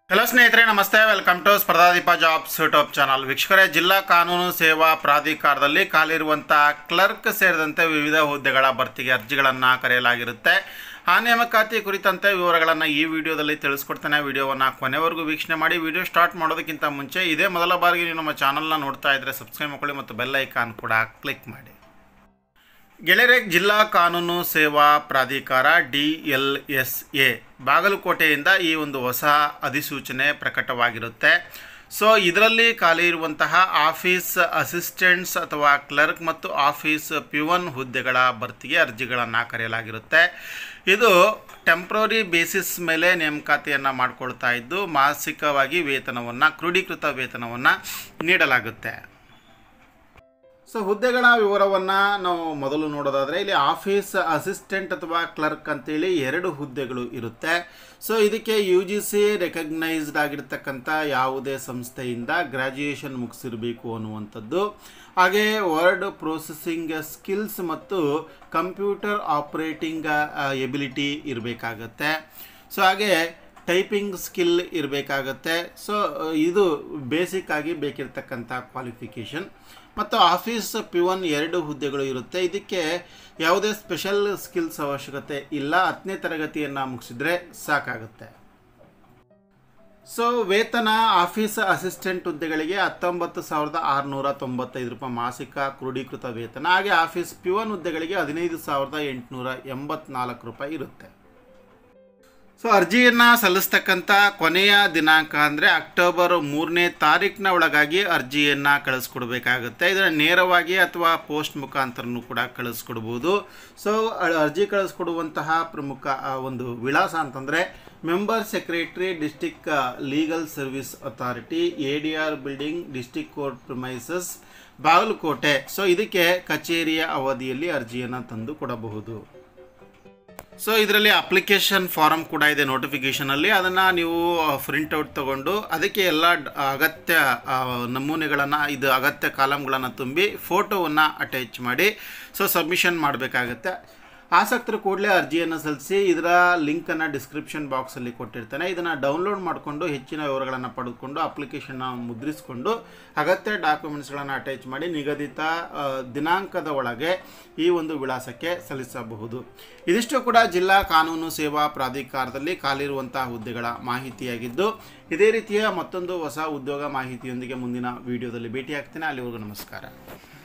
Hello ಸ್ನೇಹಿತರೆ, ನಮಸ್ತೆ. Welcome to Spardhadeepa jobs YouTube channel. ವೀಕ್ಷಕರೇ, ಜಿಲ್ಲಾ ಕಾನೂನು ಸೇವಾ ಪ್ರಾಧಿಕಾರದಲ್ಲಿ ಖಾಲಿರುವಂಥ ಕ್ಲರ್ಕ್ ಸೇರಿದಂತೆ ವಿವಿಧ ಹುದ್ದೆಗಳ ಭರ್ತಿಗೆ ಅರ್ಜಿಗಳನ್ನು ಕರೆಯಲಾಗಿರುತ್ತೆ. ಆ ನೇಮಕಾತಿ ಕುರಿತಂತೆ ವಿವರಗಳನ್ನು ಈ ವಿಡಿಯೋದಲ್ಲಿ ತಿಳಿಸ್ಕೊಡ್ತೇನೆ. ವಿಡಿಯೋವನ್ನು ಕೊನೆವರೆಗೂ ವೀಕ್ಷಣೆ ಮಾಡಿ. ವಿಡಿಯೋ ಸ್ಟಾರ್ಟ್ ಮಾಡೋದಕ್ಕಿಂತ ಮುಂಚೆ ಇದೇ ಮೊದಲ ಬಾರಿಗೆ ನೀವು ನಮ್ಮ ಚಾನಲ್ನ ನೋಡ್ತಾ ಇದ್ದರೆ ಸಬ್ಸ್ಕ್ರೈಬ್ ಮಾಡ್ಕೊಳ್ಳಿ ಮತ್ತು ಬೆಲ್ ಐಕಾನ್ ಕೂಡ ಕ್ಲಿಕ್ ಮಾಡಿ. ಗೆಳೆಯರೆ, ಜಿಲ್ಲಾ ಕಾನೂನು ಸೇವಾ ಪ್ರಾಧಿಕಾರ DLSA ಬಾಗಲಕೋಟೆಯಿಂದ ಈ ಒಂದು ಹೊಸ ಅಧಿಸೂಚನೆ ಪ್ರಕಟವಾಗಿರುತ್ತೆ. ಸೊ ಇದರಲ್ಲಿ ಖಾಲಿ ಇರುವಂತಹ ಆಫೀಸ್ ಅಸಿಸ್ಟೆಂಟ್ಸ್ ಅಥವಾ ಕ್ಲರ್ಕ್ ಮತ್ತು ಆಫೀಸ್ ಪ್ಯೂನ್ ಹುದ್ದೆಗಳ ಭರ್ತಿಗೆ ಅರ್ಜಿಗಳನ್ನು ಕರೆಯಲಾಗಿರುತ್ತೆ. ಇದು ಟೆಂಪ್ರರಿ ಬೇಸಿಸ್ ಮೇಲೆ ನೇಮಕಾತಿಯನ್ನು ಮಾಡಿಕೊಳ್ತಾ ಇದ್ದು ಮಾಸಿಕವಾಗಿ ವೇತನವನ್ನು, ಕ್ರೋಢೀಕೃತ ವೇತನವನ್ನು ನೀಡಲಾಗುತ್ತೆ. ಸೊ ಹುದ್ದೆಗಳ ವಿವರವನ್ನು ನಾವು ಮೊದಲು ನೋಡೋದಾದರೆ, ಇಲ್ಲಿ ಆಫೀಸ್ ಅಸಿಸ್ಟೆಂಟ್ ಅಥವಾ ಕ್ಲರ್ಕ್ ಅಂತೇಳಿ 2 ಹುದ್ದೆಗಳು ಇರುತ್ತೆ. ಸೊ ಇದಕ್ಕೆ UGC ರೆಕಗ್ನೈಸ್ಡ್ ಆಗಿರ್ತಕ್ಕಂಥ ಯಾವುದೇ ಸಂಸ್ಥೆಯಿಂದ ಗ್ರ್ಯಾಜುಯೇಷನ್ ಮುಗಿಸಿರಬೇಕು ಅನ್ನುವಂಥದ್ದು, ಹಾಗೆ ವರ್ಡ್ ಪ್ರೊಸೆಸಿಂಗ್ ಸ್ಕಿಲ್ಸ್ ಮತ್ತು ಕಂಪ್ಯೂಟರ್ ಆಪರೇಟಿಂಗ್ ಎಬಿಲಿಟಿ ಇರಬೇಕಾಗತ್ತೆ. ಸೊ ಹಾಗೆ ಟೈಪಿಂಗ್ ಸ್ಕಿಲ್ ಇರಬೇಕಾಗತ್ತೆ. ಸೊ ಇದು ಬೇಸಿಕ್ ಆಗಿ ಬೇಕಿರ್ತಕ್ಕಂಥ ಕ್ವಾಲಿಫಿಕೇಷನ್. ಮತ್ತು ಆಫೀಸ್ ಪ್ಯೂನ್ 2 ಹುದ್ದೆಗಳು ಇರುತ್ತೆ. ಇದಕ್ಕೆ ಯಾವುದೇ ಸ್ಪೆಷಲ್ ಸ್ಕಿಲ್ಸ್ ಅವಶ್ಯಕತೆ ಇಲ್ಲ, 10ನೇ ತರಗತಿಯನ್ನು ಮುಗಿಸಿದ್ರೆ ಸಾಕಾಗುತ್ತೆ. ಸೊ ವೇತನ ಆಫೀಸ್ ಅಸಿಸ್ಟೆಂಟ್ ಹುದ್ದೆಗಳಿಗೆ 19,695 ರೂಪಾಯಿ ಮಾಸಿಕ ಕ್ರೋಢೀಕೃತ ವೇತನ, ಹಾಗೆ ಆಫೀಸ್ ಪ್ಯೂನ್ ಹುದ್ದೆಗಳಿಗೆ 15,884 ರೂಪಾಯಿ ಇರುತ್ತೆ. ಸೊ ಅರ್ಜಿಯನ್ನು ಸಲ್ಲಿಸ್ತಕ್ಕಂಥ ಕೊನೆಯ ದಿನಾಂಕ ಅಂದರೆ ಅಕ್ಟೋಬರ್ 3ನೇ ತಾರೀಕಿನ ಒಳಗಾಗಿ ಅರ್ಜಿಯನ್ನು ಕಳಿಸ್ಕೊಡ್ಬೇಕಾಗುತ್ತೆ. ಇದನ್ನು ನೇರವಾಗಿ ಅಥವಾ ಪೋಸ್ಟ್ ಮುಖಾಂತರನೂ ಕೂಡ ಕಳಿಸ್ಕೊಡ್ಬೋದು. ಸೊ ಅರ್ಜಿ ಕಳಿಸ್ಕೊಡುವಂತಹ ಪ್ರಮುಖ ಒಂದು ವಿಳಾಸ ಅಂತಂದರೆ member secretary, district legal service authority, ADR building, district court premises, Bagalkot. So ಇದಕ್ಕೆ ಕಚೇರಿಯ ಅವಧಿಯಲ್ಲಿ ಅರ್ಜಿಯನ್ನು ತಂದು ಕೊಡಬಹುದು. ಸೊ ಇದರಲ್ಲಿ ಅಪ್ಲಿಕೇಶನ್ ಫಾರಮ್ ಕೂಡ ಇದೆ ನೋಟಿಫಿಕೇಷನಲ್ಲಿ, ಅದನ್ನು ನೀವು ಪ್ರಿಂಟೌಟ್ ತೊಗೊಂಡು ಅದಕ್ಕೆ ಎಲ್ಲ ಅಗತ್ಯ ನಮೂನೆಗಳನ್ನು, ಇದು ಅಗತ್ಯ ಕಾಲಮ್ಗಳನ್ನು ತುಂಬಿ ಫೋಟೋವನ್ನು ಅಟ್ಯಾಚ್ ಮಾಡಿ ಸೊ ಸಬ್ಮಿಷನ್ ಮಾಡಬೇಕಾಗತ್ತೆ. ಆಸಕ್ತರು ಕೂಡಲೇ ಅರ್ಜಿಯನ್ನು ಸಲ್ಲಿಸಿ. ಇದರ ಲಿಂಕನ್ನು ಡಿಸ್ಕ್ರಿಪ್ಷನ್ ಬಾಕ್ಸಲ್ಲಿ ಕೊಟ್ಟಿರ್ತಾನೆ. ಇದನ್ನು ಡೌನ್ಲೋಡ್ ಮಾಡಿಕೊಂಡು ಹೆಚ್ಚಿನ ವಿವರಗಳನ್ನು ಪಡೆದುಕೊಂಡು ಅಪ್ಲಿಕೇಶನ್ನ ಮುದ್ರಿಸಿಕೊಂಡು ಅಗತ್ಯ ಡಾಕ್ಯುಮೆಂಟ್ಸ್ಗಳನ್ನು ಅಟ್ಯಾಚ್ ಮಾಡಿ ನಿಗದಿತ ದಿನಾಂಕದ ಒಳಗೆ ಈ ಒಂದು ವಿಳಾಸಕ್ಕೆ ಸಲ್ಲಿಸಬಹುದು. ಇದಿಷ್ಟು ಕೂಡ ಜಿಲ್ಲಾ ಕಾನೂನು ಸೇವಾ ಪ್ರಾಧಿಕಾರದಲ್ಲಿ ಖಾಲಿರುವಂಥ ಹುದ್ದೆಗಳ ಮಾಹಿತಿಯಾಗಿದ್ದು, ಇದೇ ರೀತಿಯ ಮತ್ತೊಂದು ಹೊಸ ಉದ್ಯೋಗ ಮಾಹಿತಿಯೊಂದಿಗೆ ಮುಂದಿನ ವಿಡಿಯೋದಲ್ಲಿ ಭೇಟಿಯಾಗ್ತೇನೆ. ಅಲ್ಲಿವರೆಗೂ ನಮಸ್ಕಾರ.